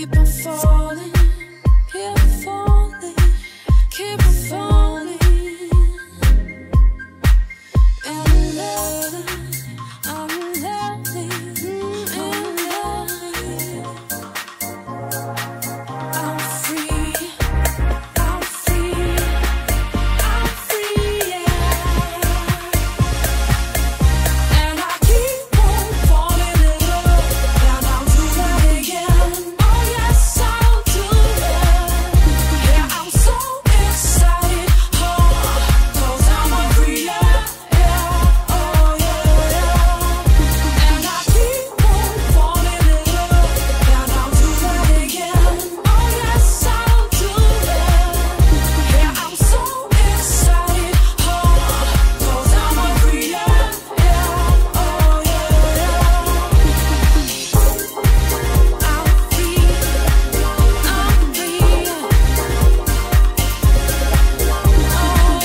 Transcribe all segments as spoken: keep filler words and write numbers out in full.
keep on falling, keep on falling, keep on falling. And I'm loving, I'm loving, I'm loving. I'm free, I'm free, I'm free, yeah. And I keep on falling in love, and I'll do that again. Oh yes, I'll do that. Yeah, I'm so excited, oh, 'cause I'm a free, yeah, yeah, oh yeah, yeah. And I keep on falling in love, and I'll do that again. Oh yes, I'll do that. Yeah, I'm so excited, oh, 'cause I'm a free, yeah, yeah, oh yeah, yeah. I'm free, I'm free, oh yeah, oh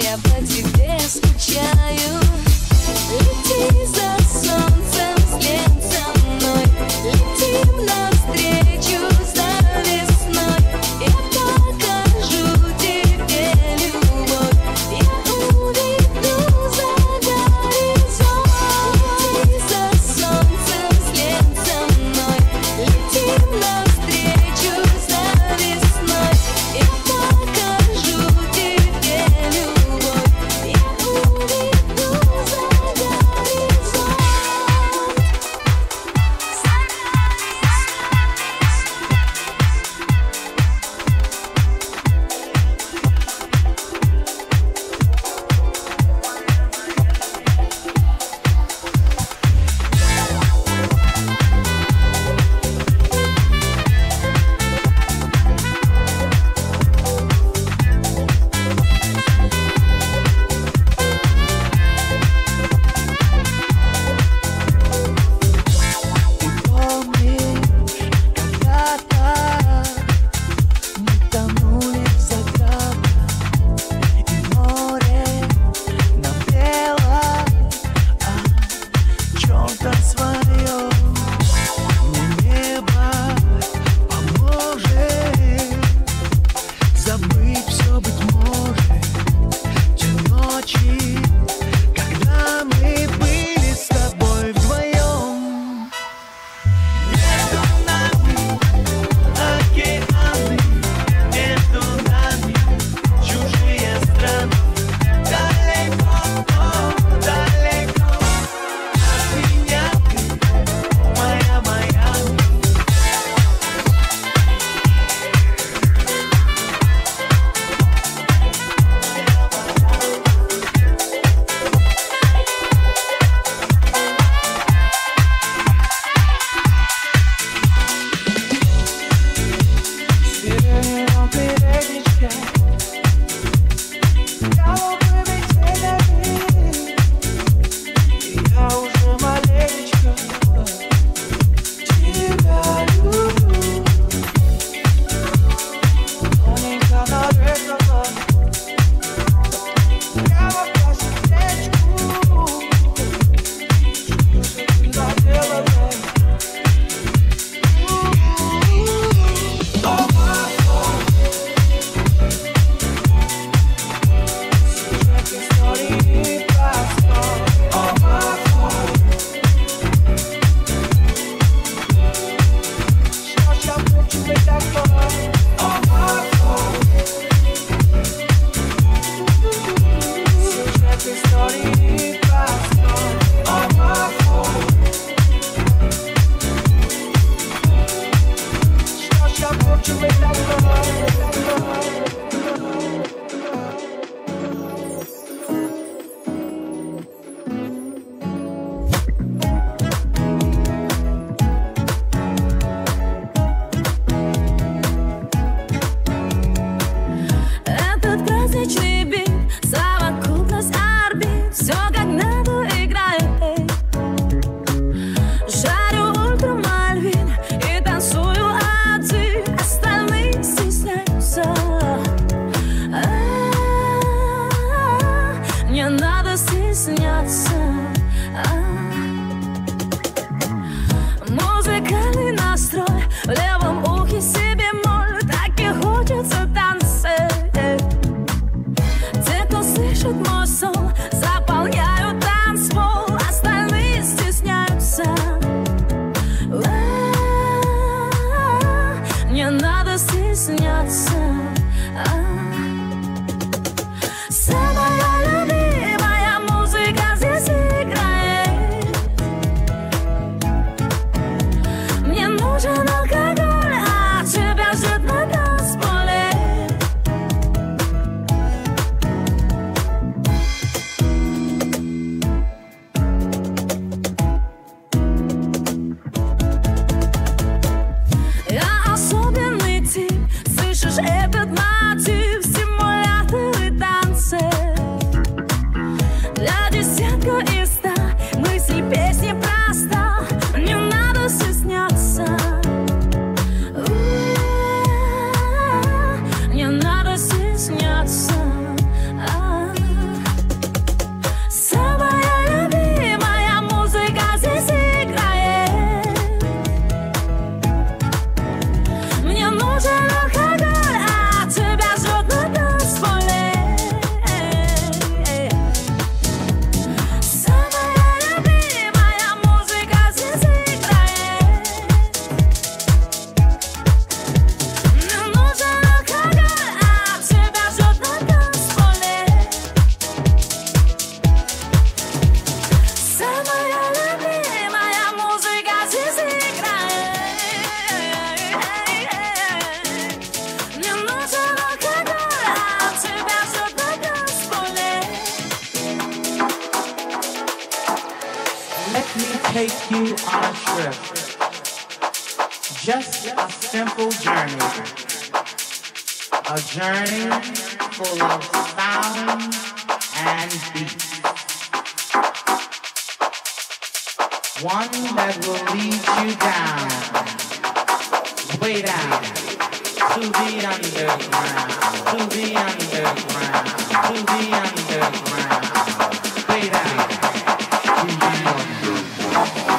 я по тебе скучаю. Лети за солнцем вслед за мной, летим навстречу за весной. Я покажу тебе любовь, я уведу за горизонт. Лети за солнцем вслед за мной, летим навстречу за весной. Я покажу тебе любовь, я уведу за горизонт. take you on a trip. Just a simple journey. A journey full of sound and beat. One that will lead you down, way down, to the underground, to the underground, to the underground, way down, to the underground.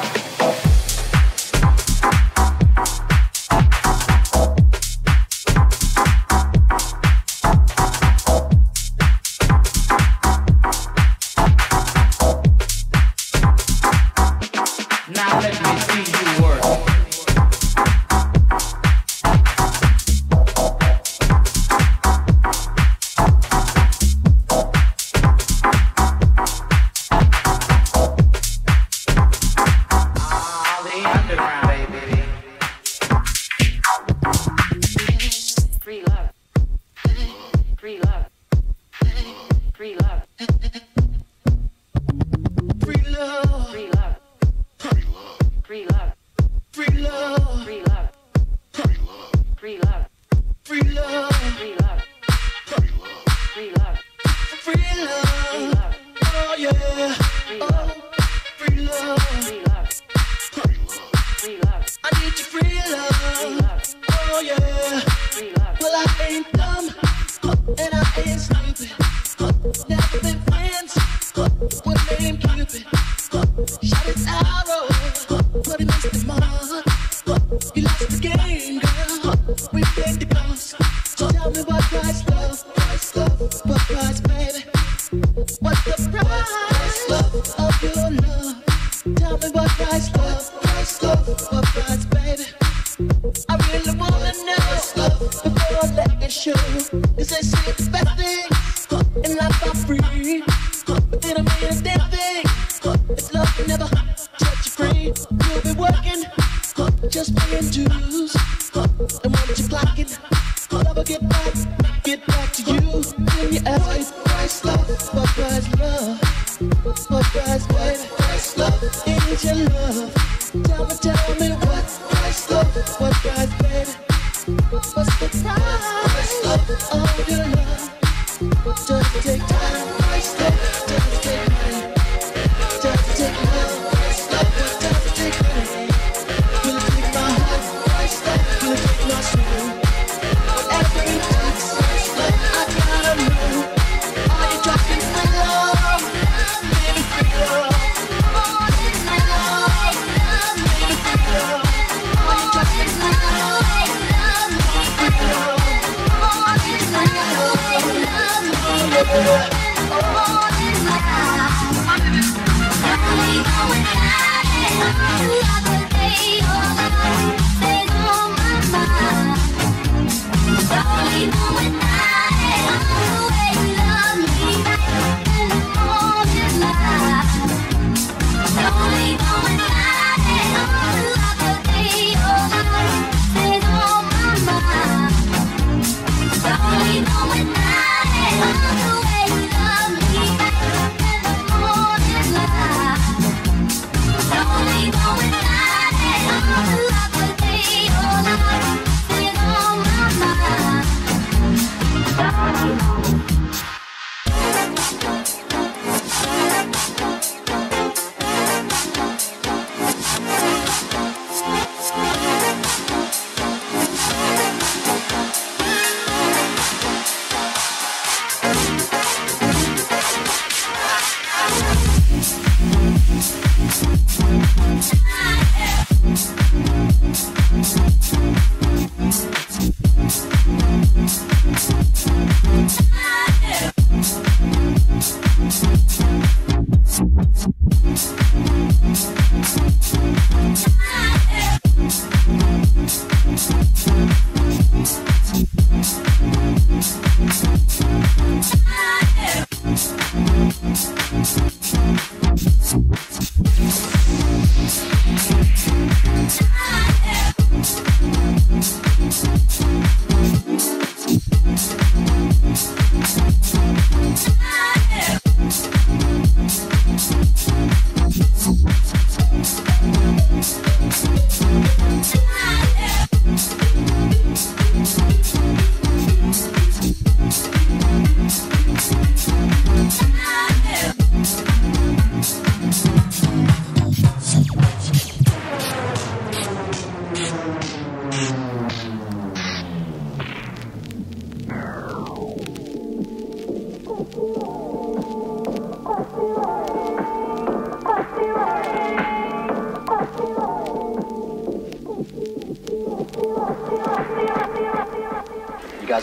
Ah!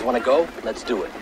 wanna go? Let's do it.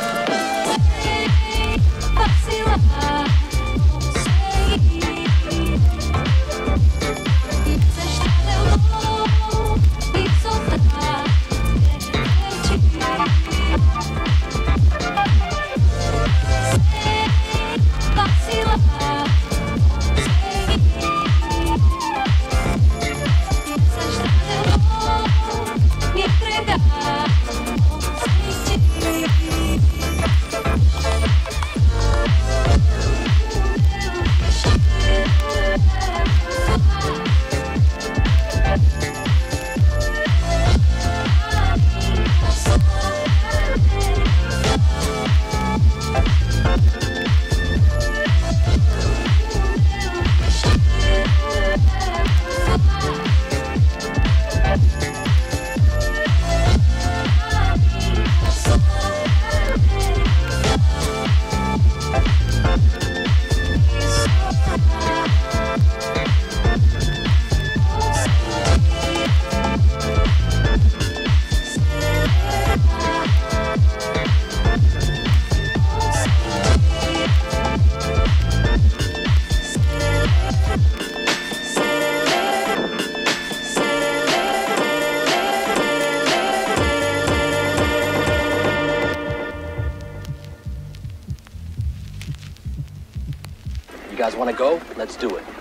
You guys wanna go? Let's do it.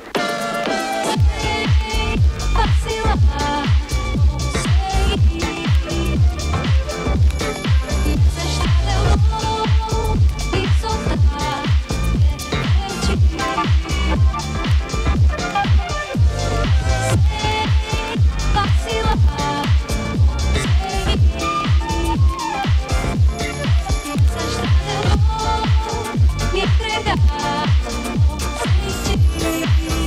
Me entregar, sem te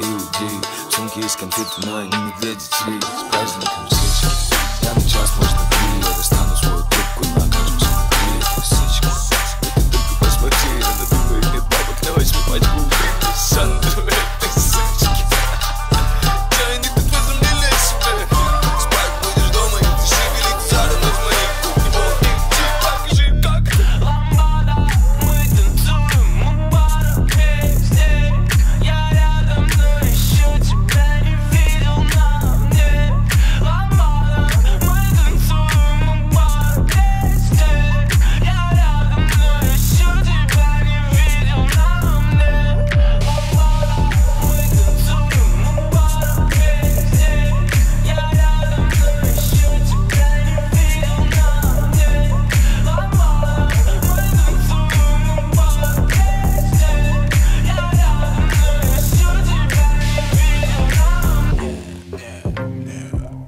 людей. В сумке есть конфеты, но они не для детей. С праздником всех. Я на час, можно три. Я достану свою трубку, накажу смотреть косички. Ты только посмотри, она думает, нет бабок, давай снимать будем. Сандру, этой сучки. Я не тут возомнили себе. Спать будешь дома, и ты шевелить задом от моих губ. Не мог идти, покажи как. Ламбада, мы танцуем, мы пара вместе. Я рядом, но еще тебя не видел на мне. Ламбада, мы танцуем, мы пара вместе. Я рядом, но еще тебя не видел на мне. Ламбада, мы танцуем, мы пара вместе. Я рядом, но еще тебя не видел на мне. Ламбада, мы танцуем, мы пара вместе. Я рядом, но еще тебя не видел на мне.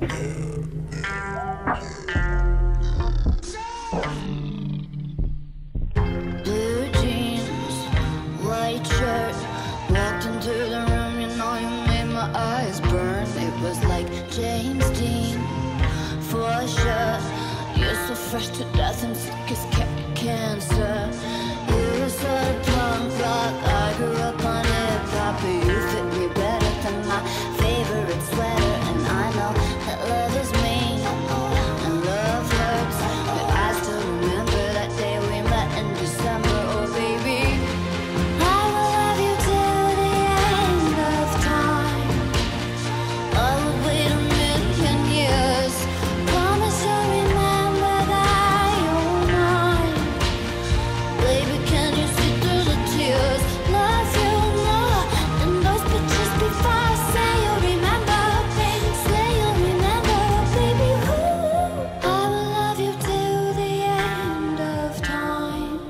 Blue jeans, white shirt. Walked into the room, you know you made my eyes burn. It was like James Dean, for sure. You're so fresh to death and sick as ca- cancer. You were sort of punk rock, I grew up on hip hop. But you fit me better than my favorite sweater. And I know that love is mean and love hurts, but I still remember that day we met in December. Oh baby, I will love you till the end of time. I would wait a million years. Promise you'll remember that you're mine. Baby, can you see through the tears? Love you more than those pictures before. Say you'll remember, baby. Say you'll remember, baby. Ooh, I will love you till the end of time.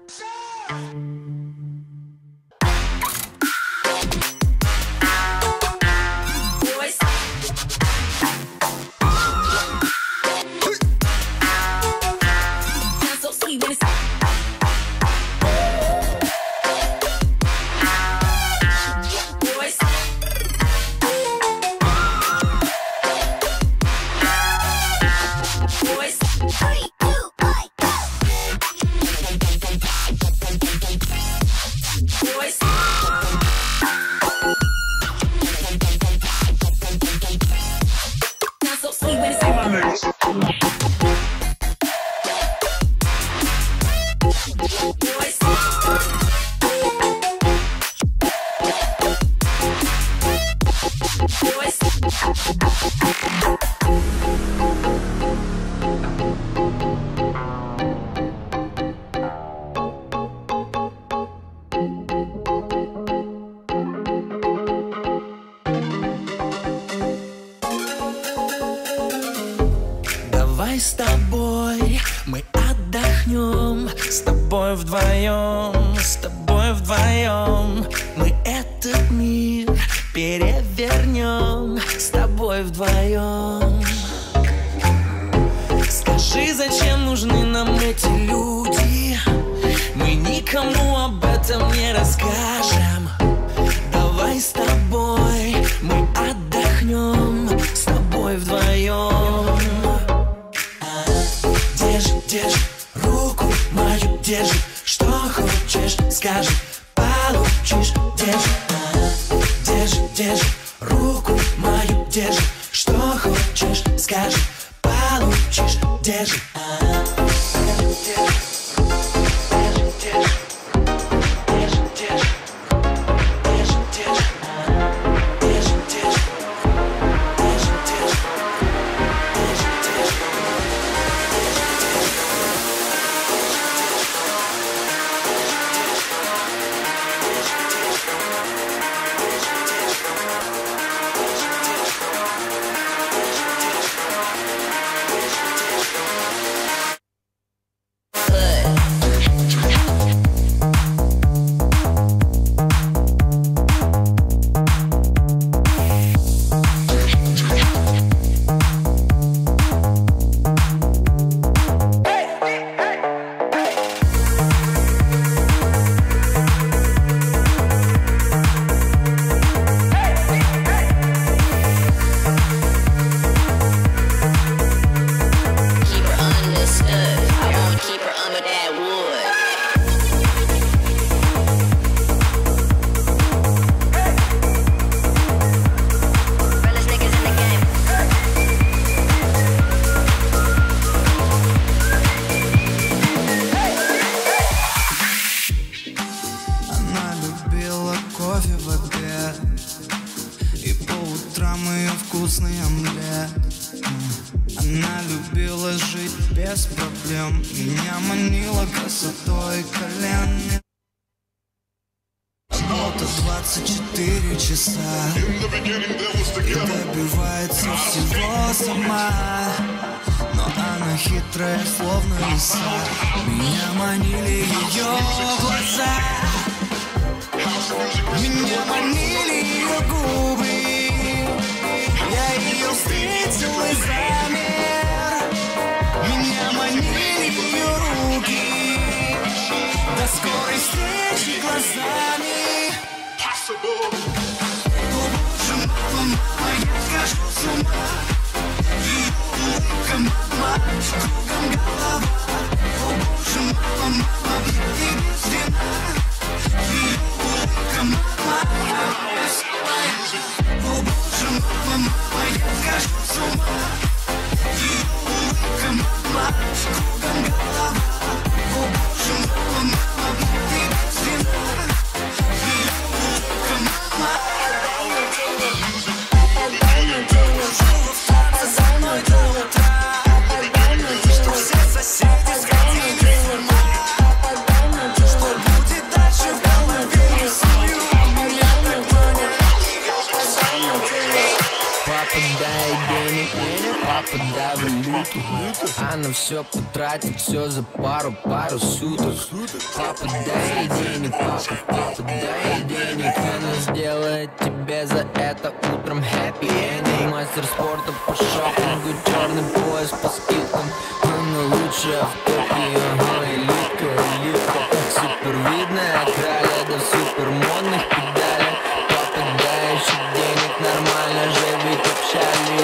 Boys. Sounds so sweet when it's boys. Boys. Three, two, one, go. Boys. Sounds so sweet when it's boys. Boys. Давай с тобой мы отдохнем, с тобой вдвоем, с тобой вдвоем. Мы этот мир перевернем, с тобой вдвоем. Скажи, зачем нужны нам эти люди? Мы никому об этом не расскажем. Давай с тобой мы отдохнем, с тобой вдвоем. Держи, держи руку мою, держи, что хочешь, скажи, получишь. Держи, держи, держи руку мою, держи, что хочешь, скажи, получишь. Держи, держи. утрам ее вкусный омлет. Она любила жить без проблем, меня манила красотой колен. Работа двадцать четыре часа и добивается всего сама. Но она хитрая, словно лиса. Меня манили ее глаза, меня манили ее губы. Я ее встретил и замер. Меня манили ее руки. До скорой встречи глазами. О боже, мама, мама, я схожу с ума. Ее улыбка, мама, кругом голова. О боже, мама, мама, и без вина. Ее улыбка, мама. О боже, мама, мама, я схожу с ума. Ее улыбка, мама, кругом голова. О боже, мама, мама, и без вина. Ее улыбка, мама. Отдай мне денег, чтобы в танце со мной до утра. Отдай мне денег, что все соседи сходили с ума. Отдай мне денег, что будет дальше в голове, не сую. Меня так манят. Отдай мне денег. Папа, дай денег, папа, дай валюту. Она все потратит, все за пару-пару суток. Папа, дай денег, папа, папа, дай денег. Она сделает тебе за это утром happy ending. Мастер спорта по шопингу, черный пояс по скидкам. Она лучшая в топе, ага, элитка, элитка. Супер видная, краля до супер модных педалей. Папа, дай еще денег, нормально же, ведь общались.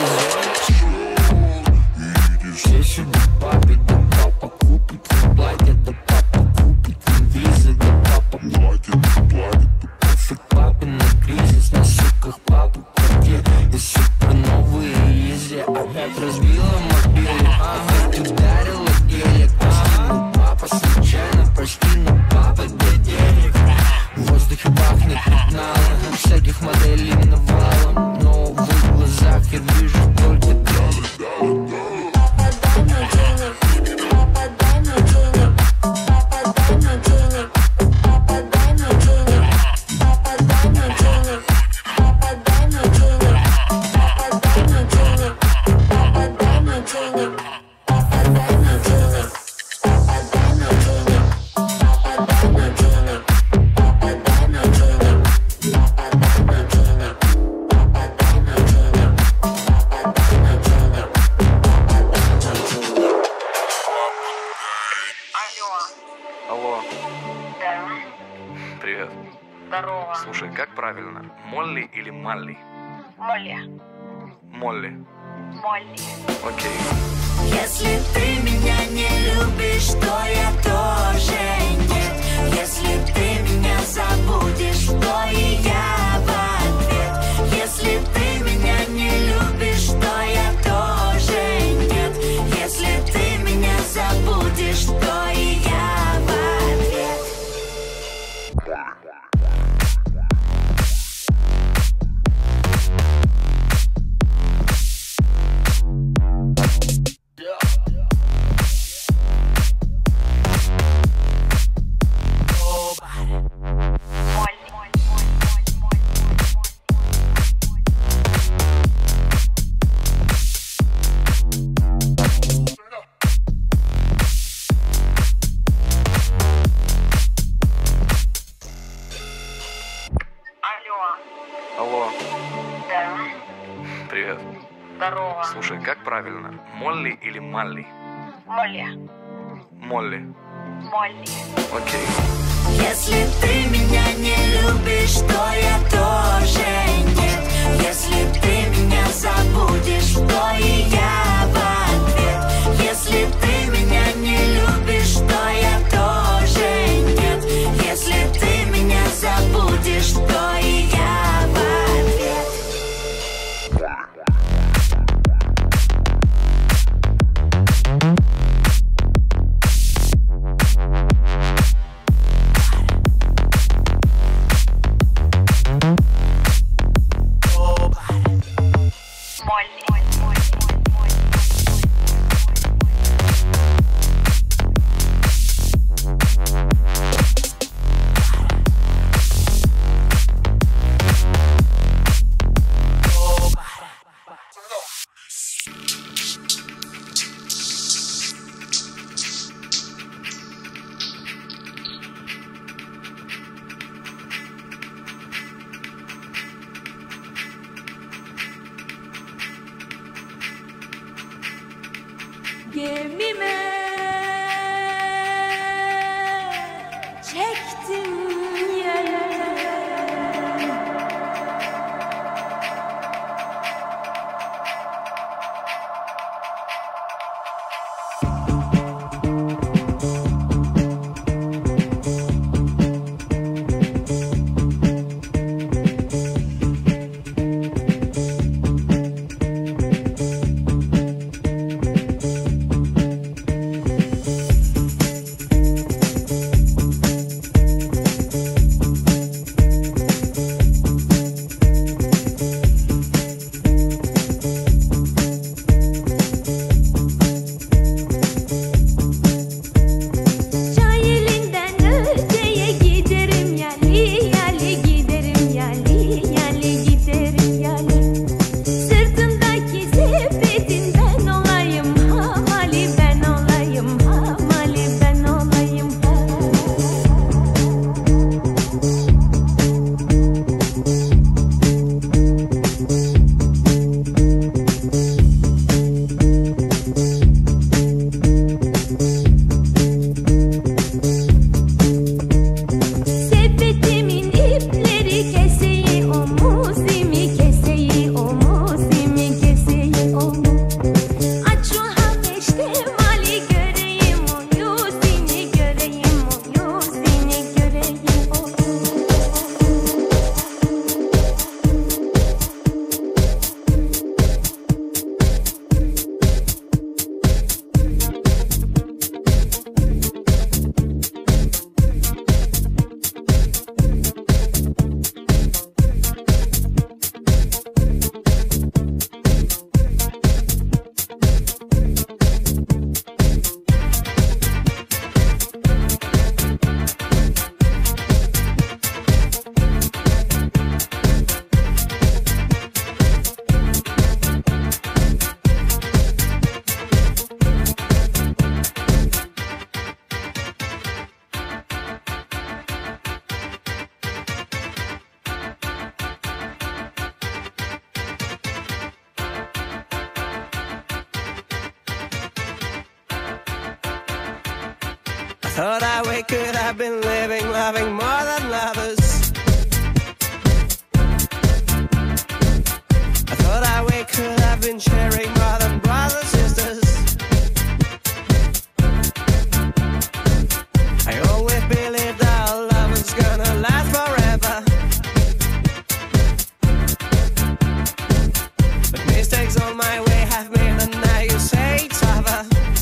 Все сюда папе, да папа купит платье, да папа купит визы, да папа платит, платит. Пофиг папе на кризис, на суках папа квартир. И супер новые изи, опять разбила мобилу. Ага, ты ударила гелик, ага. Папа случайно, прости, но папа дай денег. В воздухе пахнет пятнало, всяких моделей навалом. Но в их глазах я вижу только доллар. Отдай мне денег, отдай мне денег, отдай мне денег, отдай мне денег, отдай мне денег, отдай мне денег, отдай мне денег, отдай мне денег, отдай мне денег, отдай мне денег, отдай мне денег, отдай мне денег, отдай мне денег, отдай мне денег. Алло, Да, привет. здорово. Слушай, как правильно? Молли или Малли? Молли, Молли. Молли. Окей. Если ты меня не любишь, то я тоже нет. Если ты меня забудешь, то и я в ответ. Если ты меня не любишь, то я тоже нет. Если ты меня забудешь, то и я в ответ. Алло, Да, привет. здорово. Слушай, как правильно? Молли или Малли? Молли, Молли. Молли. Окей. Если ты меня не любишь, то я тоже нет. Если ты меня забудешь, то и я в ответ. Если ты меня не любишь, то я тоже нет. Если ты меня забудешь, то и я в ответ. gemime çektim yere. Thought that we could have been living, loving more than lovers. I thought that we could have been sharing more than brothers, sisters. I always believed our love was gonna last forever. But mistakes on my way have made, and now you say it's over.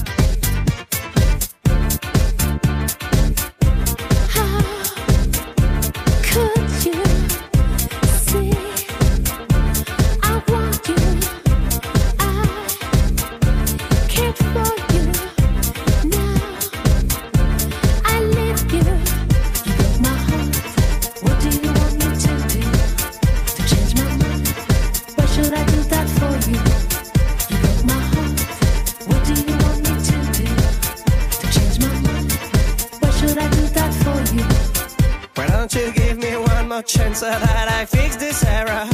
Chance so that I fix this error.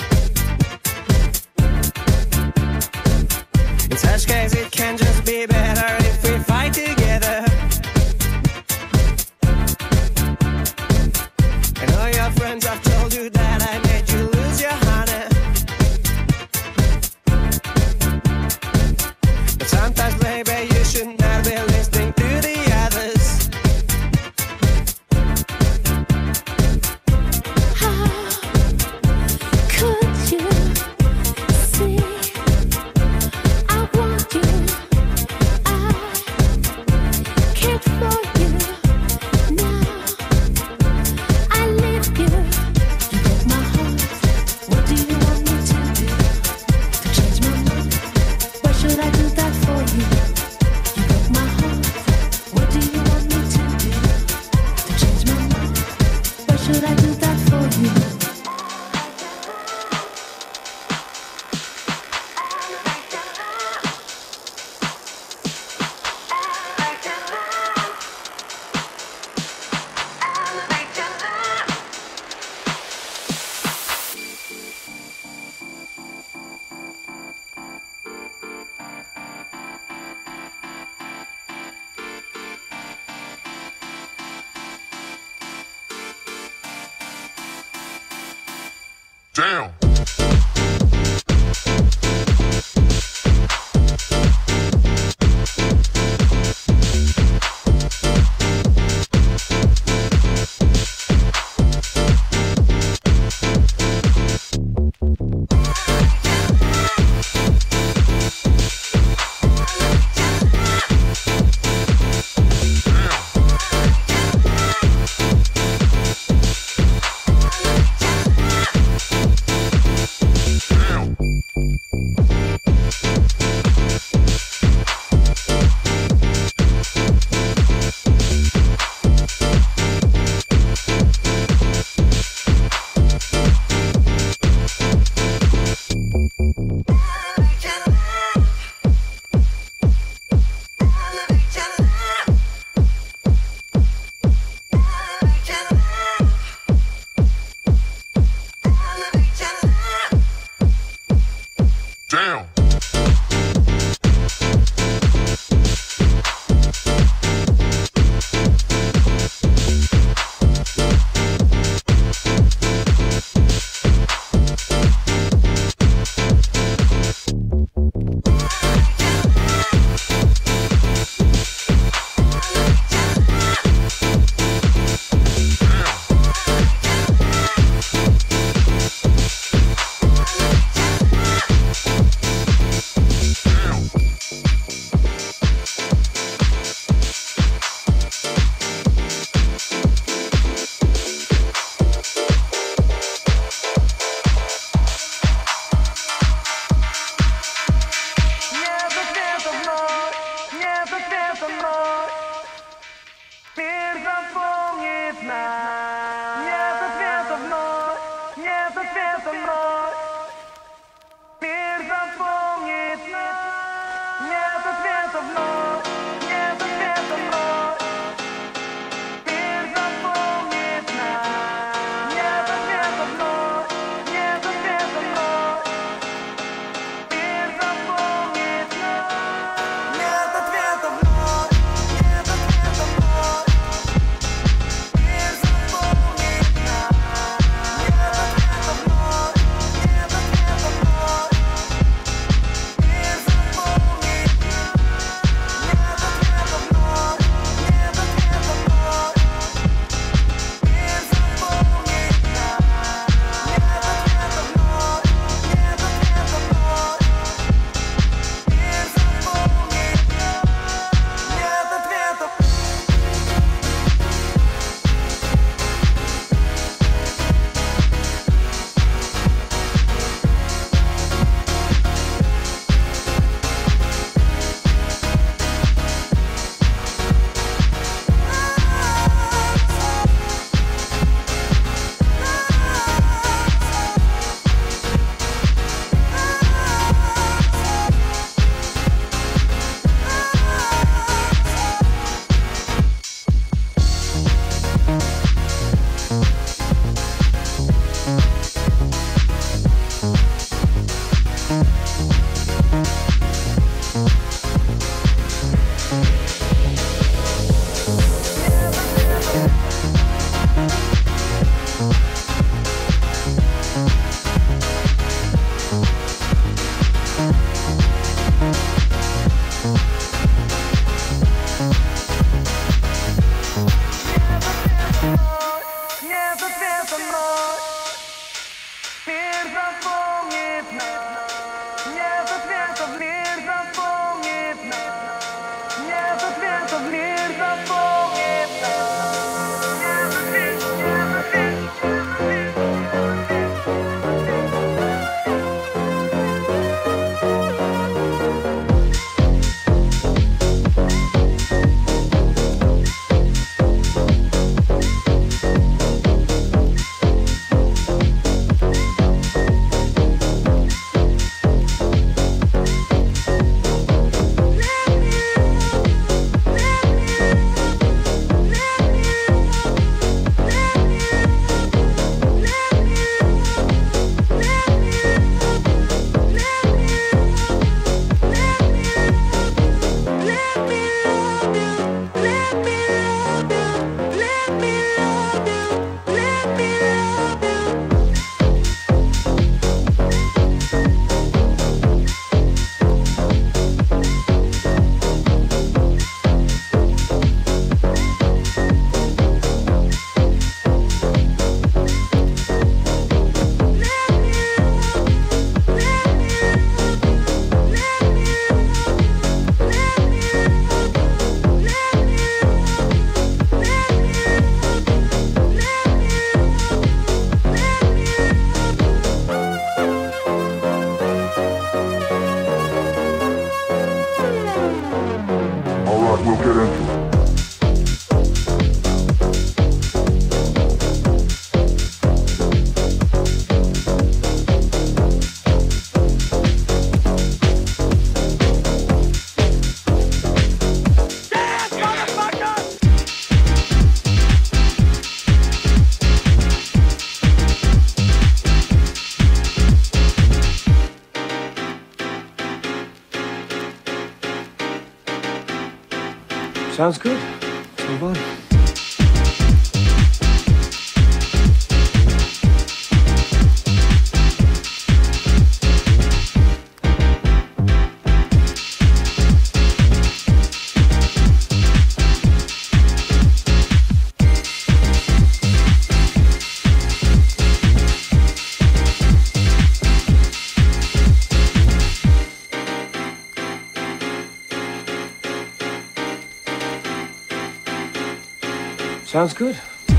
In such case, it can just be better if we fight together. I know your friends have told you that I made you lose your honor, but sometimes, baby, you should not be listening to the others. Could Damn. Damn. Sounds good. Let's move on. Sounds good.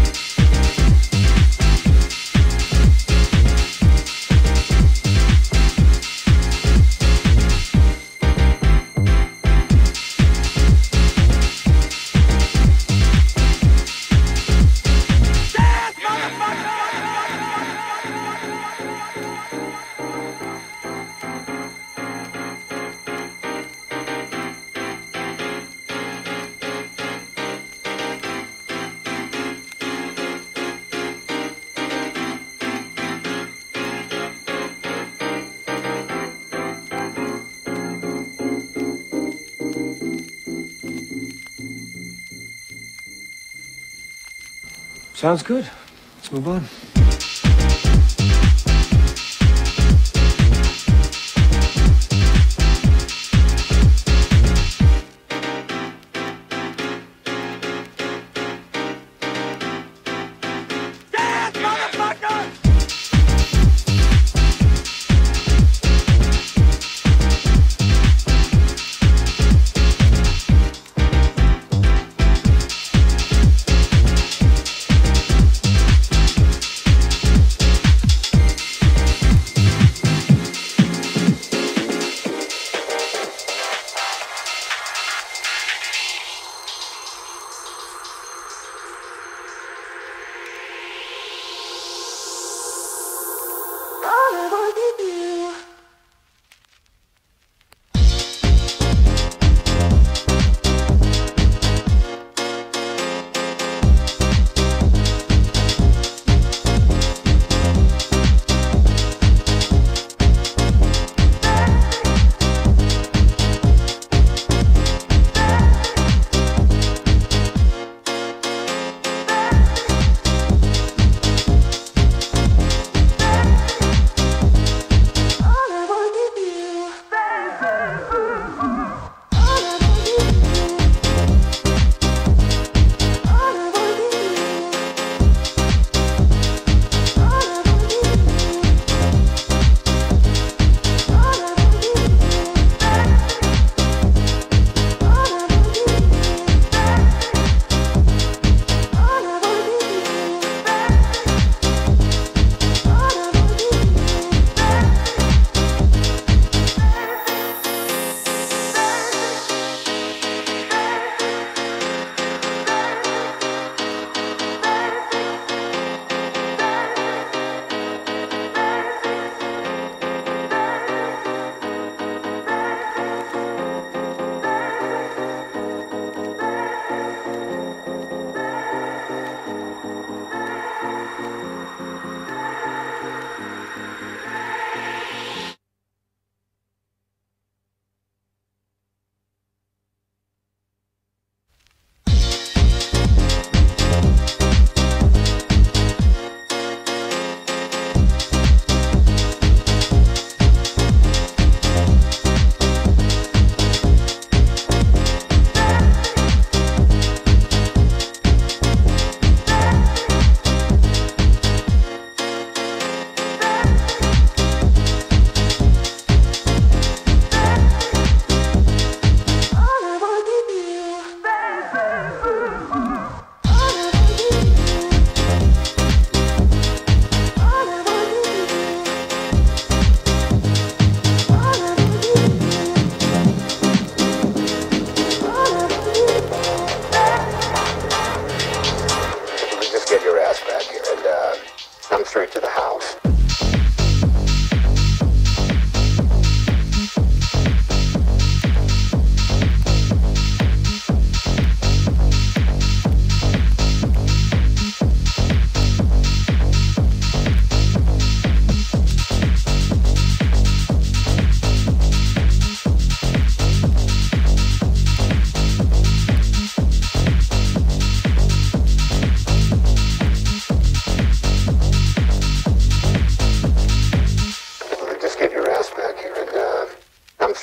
Sounds good. Let's move on.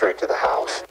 straight to the house.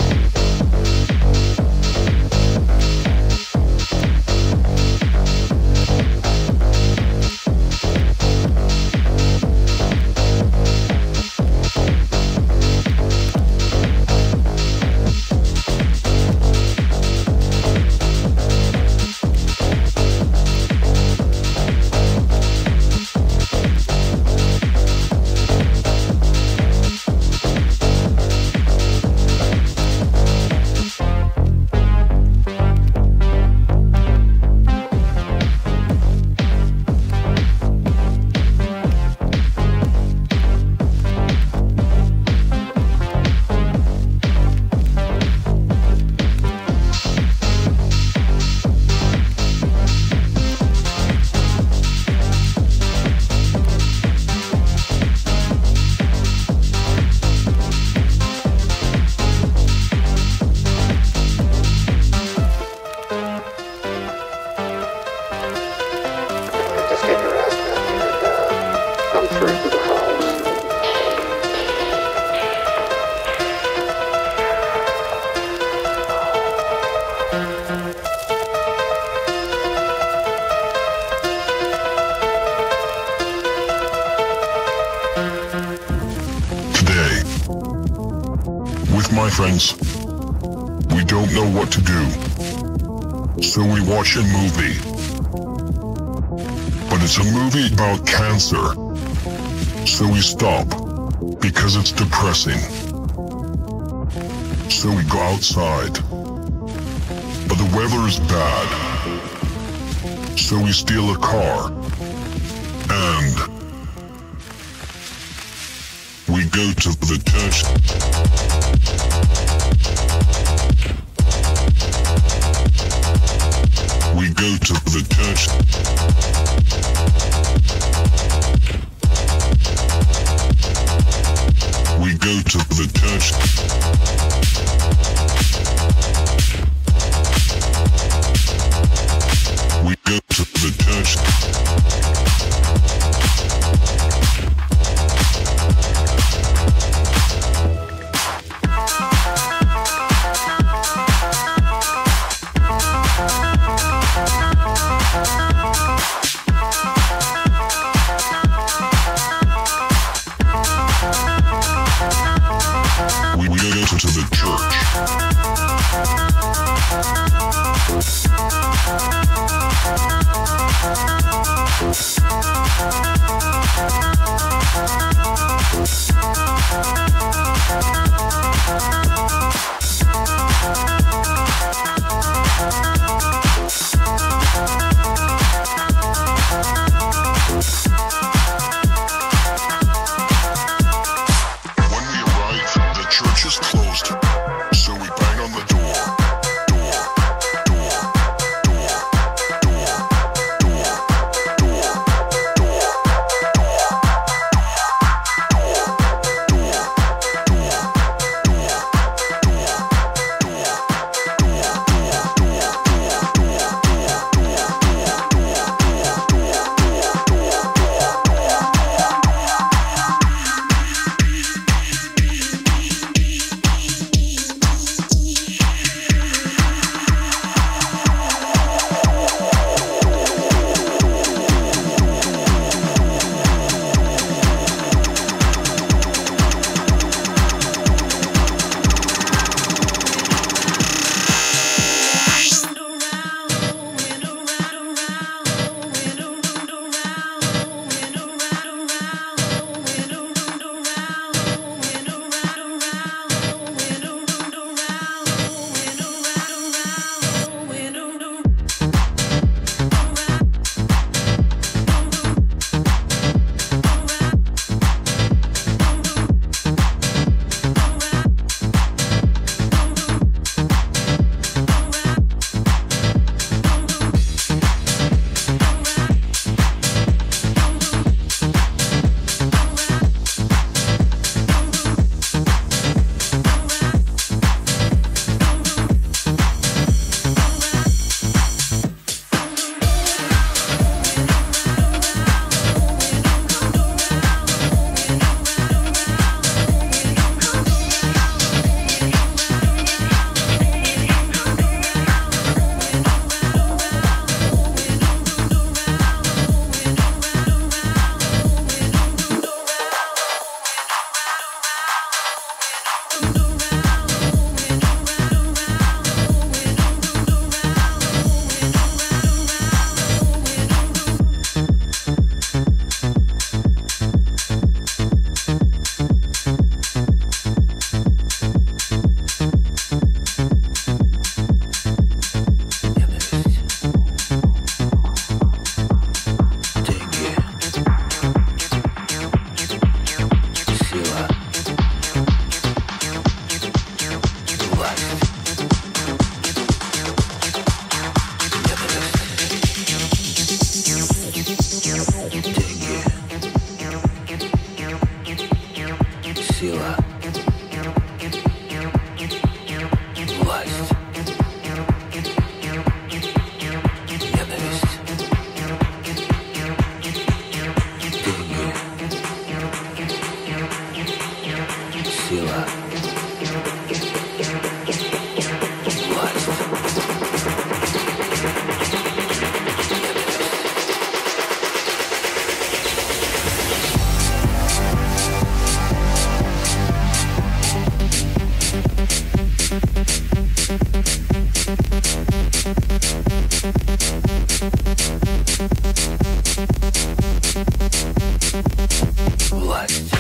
My friends, we don't know what to do, so we watch a movie. But it's a movie about cancer, so we stop, because it's depressing. So we go outside, but the weather is bad, so we steal a car, and we go to the church. We go to the church. We go to the church. We go to the church. When we arrive, the church is closed, so we buy Сила. Власть. Ненависть. Деньги. Сила. Власть. Власть.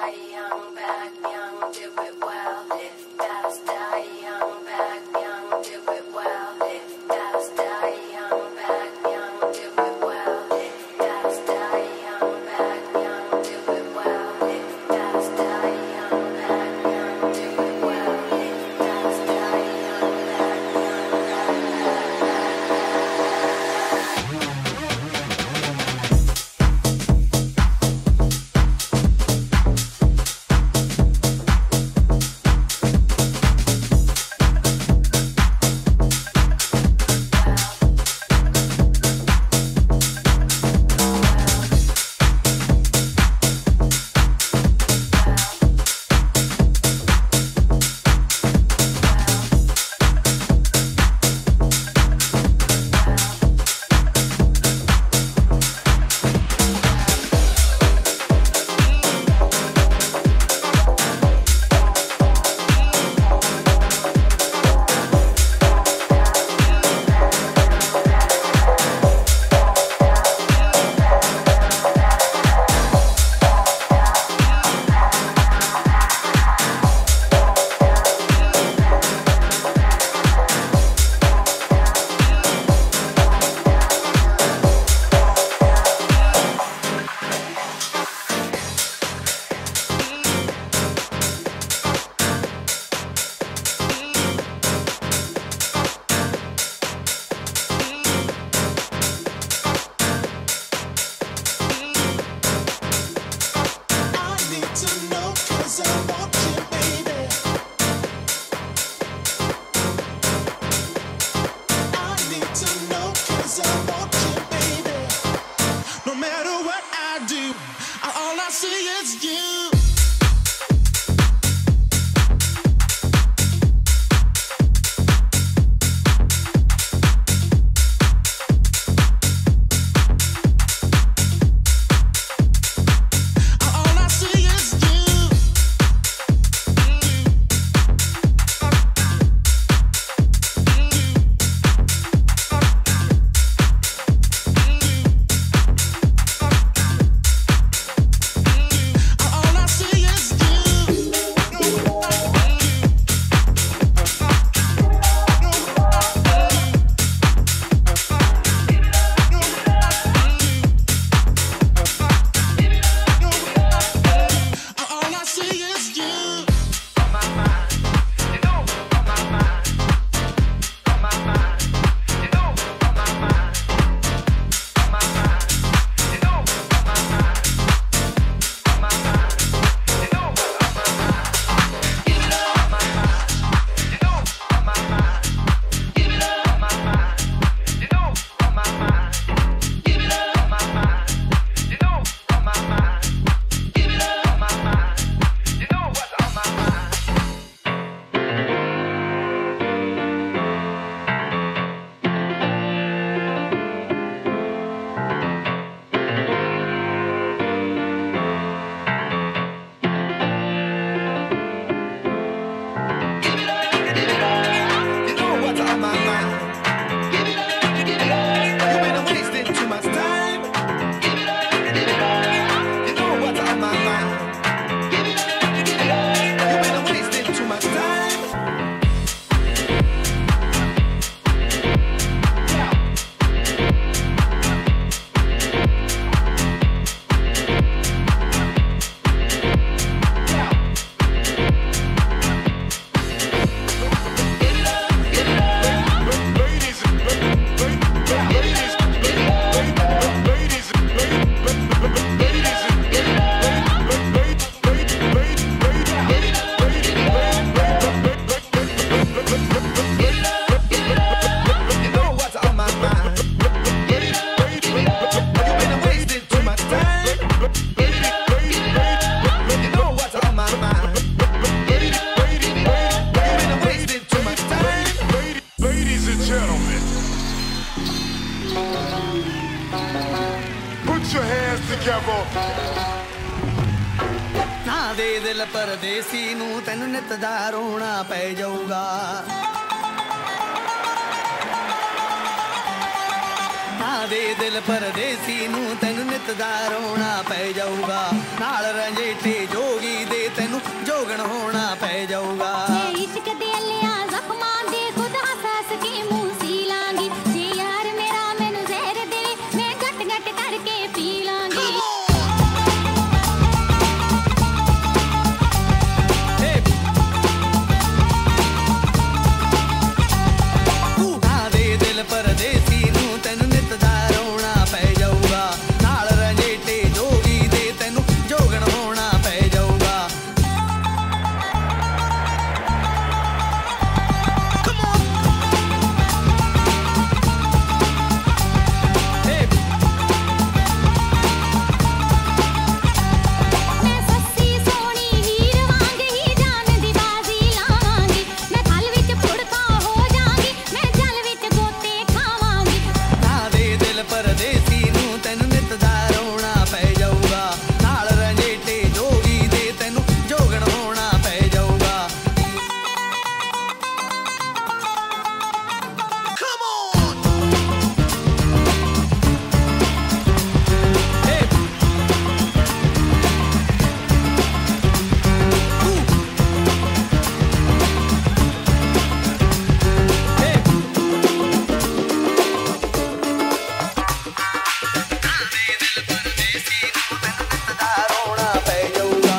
ਨਾ ਦੇ ਦਿਲ ਪਰਦੇਸੀ ਨੂੰ ਤੈਨੂੰ ਨਿਤ ਦਾ ਰੋਣਾ ਪੈ ਜਾਊਗਾ। ਨਾ ਦੇ ਦਿਲ ਪਰਦੇਸੀ ਨੂੰ ਤੈਨੂੰ ਨਿਤ ਦਾ ਰੋਣਾ ਪੈ ਜਾਊਗਾ ਨਾਲ ਰੰਜੇਟੇ ਜੋਗੀ ਦੇ ਤੈਨੂੰ ਜੋਗਣ ਹੋਣਾ ਪੈ ਜਾਊਗਾ ਜੇ ਇਸ਼ਕ ਦੇ ਅਲਿਆ ਜ਼ਖਮਾਂ ਦੇ ਖੁਦ ਹੱਸ ਕੇ ਮੂੰਹ ਸੀ ਲਾਂਗੀ ਜੇ ਯਾਰ ਮੇਰਾ ਮੈਨੂੰ ਜ਼ਹਿਰ ਦੇਵੇ ਮੈਂ ਘਟ ਘਟ ਕਰਕੇ ਪੀ ਲਾਂਗੀ ਪਰਦੇਸੀ ਨੂੰ ਤੈਨੂੰ ਨਿਤ ਦਾ ਰੋਣਾ ਪੈ ਜਾਊਗਾ ਨਾਲ ਰੰਜੇਟੇ ਜੋਗੀ ਦੇ ਤੈਨੂੰ ਜੋਗਣ ਹੋਣਾ ਪੈ ਜਾਊਗਾ ਮੈਂ ਸੱਸੀ ਸੋਹਣੀ ਹੀਰ ਵਾਂਗ ਹੀ ਜਾਨ ਦੀ ਬਾਜ਼ੀ ਲਾਵਾਂਗੀ ਮੈਂ ਥਲ ਵਿੱਚ ਫੁੜਕਾ ਹੋ ਜਾਾਂਗੀ ਮੈਂ ਜਲ ਵਿੱਚ ਗੋਤੇ ਖਾਵਾਂਗੀ ਨਾ ਦੇ ਦਿਲ ਪਰਦੇਸੀ ਨੂੰ ਤੈਨੂੰ ਨਿਤ ਦਾ ਰੋਣਾ ਪੈ ਜਾਊਗਾ ਨਾਲ ਰੰਜੇਟੇ ਜੋਗੀ ਦੇ ਤੈਨੂੰ ਜੋਗਣ ਹੋਣਾ ਪੈ ਜਾਊਗਾ ਰੋਣਾ ਪੈ ਜਾਊਗਾ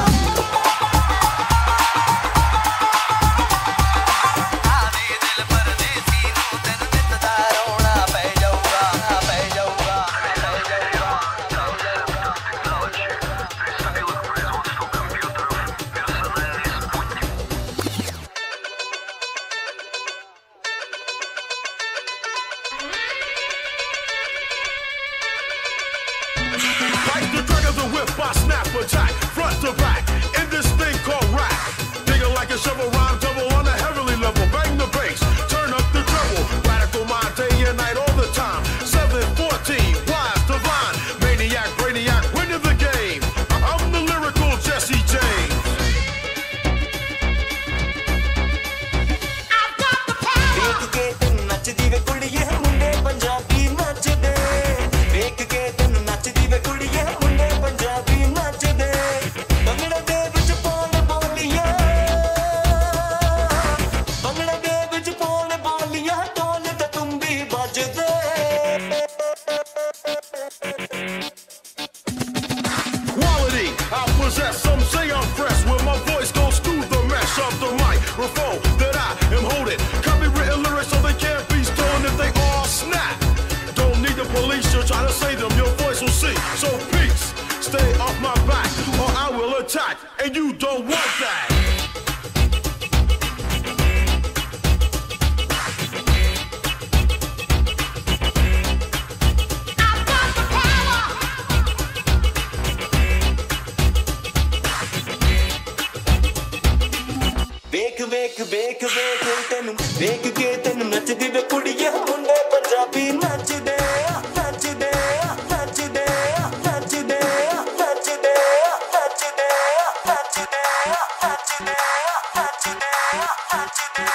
ਆ ਦੇ ਦਿਲ ਪਰਦੇਸੀ ਨੂੰ ਤੈਨੂੰ ਨਿਤ ਦਾ ਰੋਣਾ ਪੈ ਜਾਊਗਾ ਪੈ ਜਾਊਗਾ ਪੈ ਜਾਊਗਾ Like the drag of the whip, I snap attack, front to back, in this thing called rap. Digging like a shovel, rhyme double on a heavenly level. Bang the bass, turn up the treble. Radical mind day and night all the time. seven fourteen, wise, divine, maniac, brainiac, winning the game. I'm the lyrical Jesse James. ਵੇਖ ਕੇ ਤੈਨੂੰ ਨੱਚਦੀ ਵੇ ਕੁੜੀਏ ਮੁੰਡੇ ਪੰਜਾਬੀ ਨੱਚਦੇ ਵੇਖ ਕੇ ਤੈਨੂੰ ਨੱਚਦੀ ਵੇ ਕੁੜੀਏ ਮੁੰਡੇ ਪੰਜਾਬੀ ਨੱਚਦੇ ਭੰਗੜੇ ਦੇ ਵਿੱਚ ਪਾਉਣ ਬੋਲੀਆਂ ਭੰਗੜੇ ਦੇ ਵਿੱਚ ਪਾਉਣ ਬੋਲੀਆਂ ਢੋਲ ਤੇ ਤੁੰਬੀ ਵੱਜਦੇ Quality, I possess. Some say I'm fresh when my voice goes through the mesh of the microphone that I am holding. Copywritten lyrics so they can't be stolen if they all snap. Don't need the police to try to say them. Your voice will sing. So peace, stay off my back or I will attack, and you don't want that. ਵੇਖ ਵੇਖ ਵੇਖ ਵੇਖ ਤੈਨੂੰ ਵੇਖ ਕੇ ਤੈਨੂੰ ਨੱਚਦੀ ਵੇ ਕੁੜੀਏ ਮੁੰਡੇ ਪੰਜਾਬੀ ਨੱਚਦੇ ਨੱਚਦੇ ਨੱਚਦੇ ਨੱਚਦੇ ਨੱਚਦੇ ਨੱਚਦੇ ਨੱਚਦੇ ਨੱਚਦੇ ਨੱਚਦੇ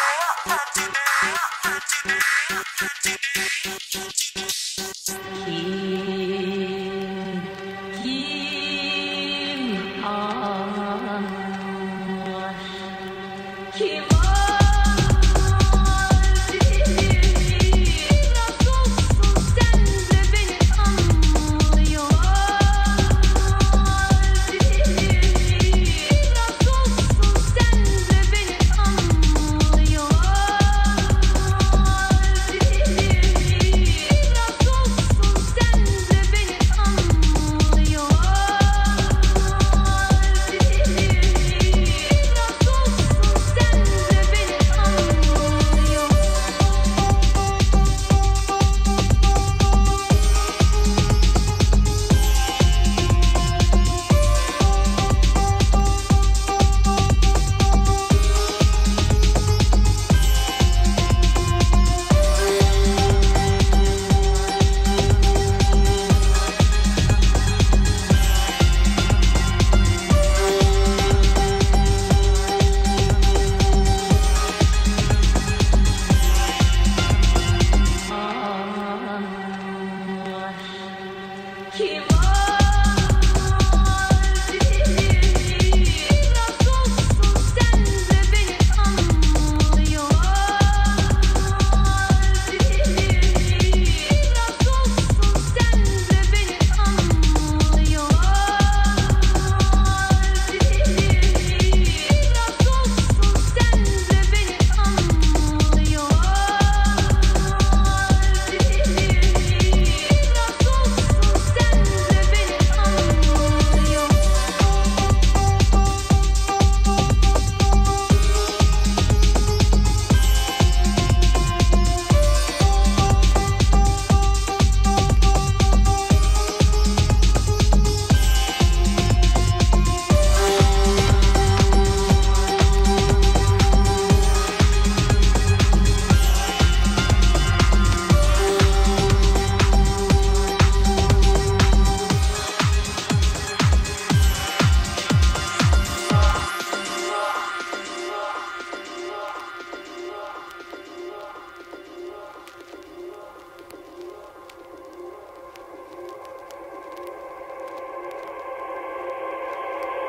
Sen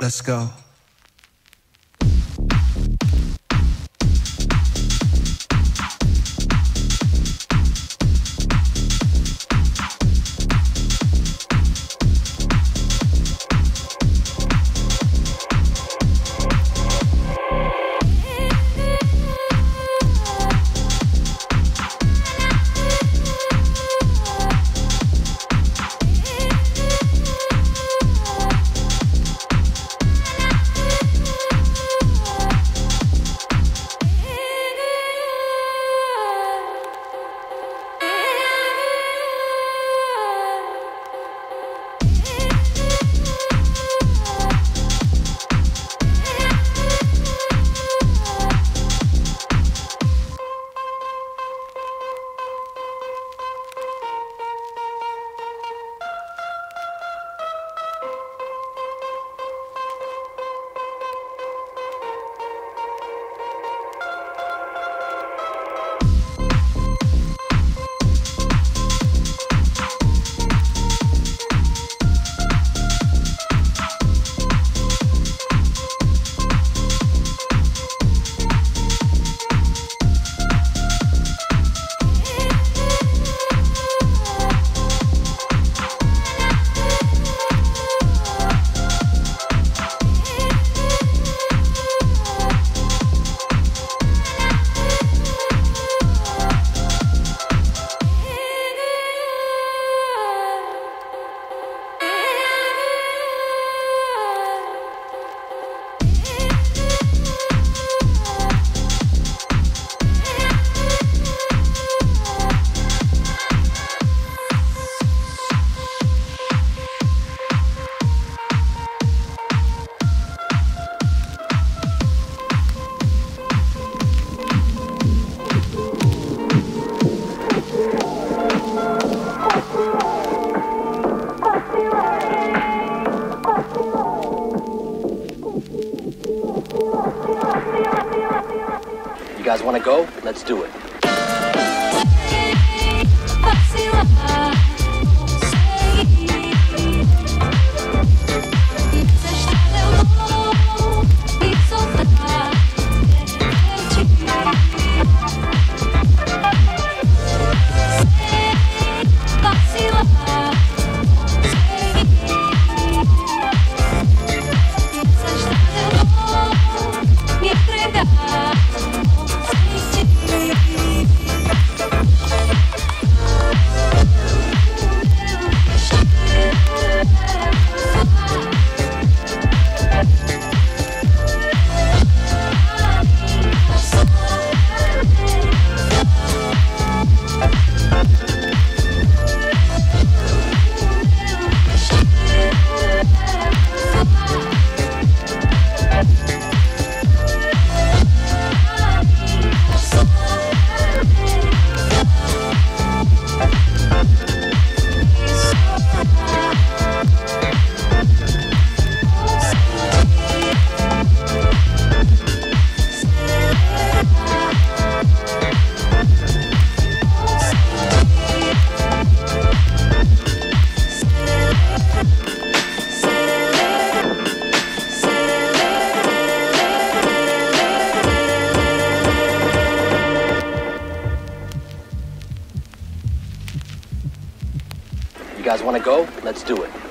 Let's go. You guys want to go? Let's do it. You guys want to go? Let's do it.